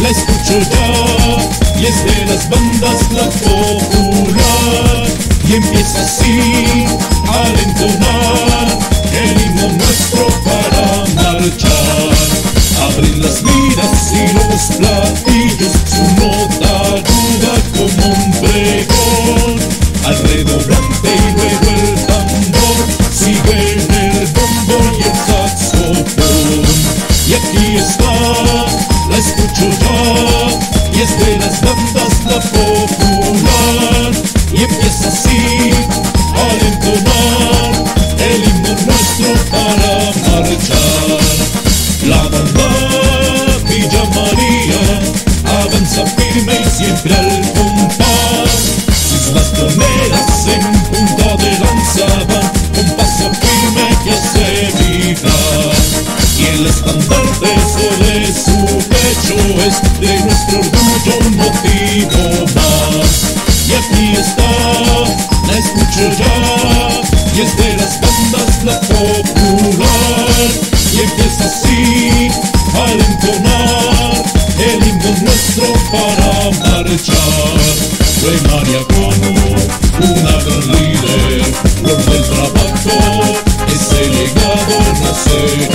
la escucho ya, y es de las bandas La Popular, y empieza así al entonar el himno nuestro para marchar. Abren las miras y los platillos, su nota aguda como un pregón, al redoblante y luego el tambor, siguen el bombo y el saxofón. Y aquí está, la escucho ya, y es de las bandas La Popular, y empieza así al entonar el himno nuestro para marchar. La banda Villa María avanza firme y siempre al compás, sus bastoneras en punta de lanza van con paso firme que hace vibrar, y el estandarte sobre su pecho es de nuestro orgullo un motivo más. Y aquí está, la escucho ya, y es de las bandas La Popular, y empieza así al entonar el himno nuestro para marchar. Fue María como una gran líder, flor del trabajo, ese legado nos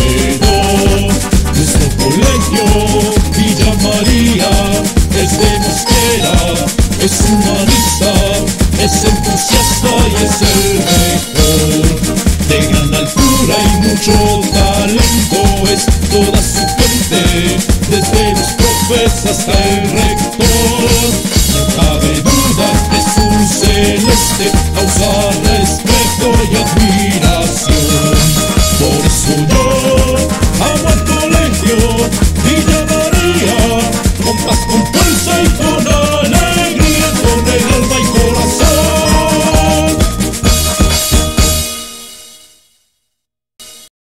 heredó. Nuestro colegio Villa María es de Mosquera, es humanista, es entusiasta y es el mejor. De gran altura y mucho talento es toda su gente, desde los profes hasta el rector. No cabe duda que es un celeste, causa respeto y admiración. Por eso yo amo al colegio Villa María, con paz, con